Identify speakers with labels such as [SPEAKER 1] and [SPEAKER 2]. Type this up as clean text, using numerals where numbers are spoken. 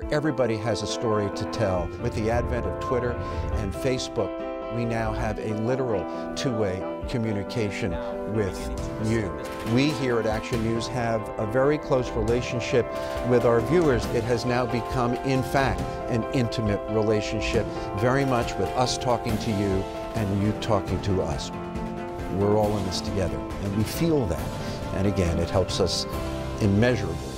[SPEAKER 1] Everybody has a story to tell. With the advent of Twitter and Facebook, we now have a literal two-way communication with you. We here at Action News have a very close relationship with our viewers. It has now become, in fact, an intimate relationship, very much with us talking to you and you talking to us. We're all in this together, and we feel that. And again, it helps us immeasurably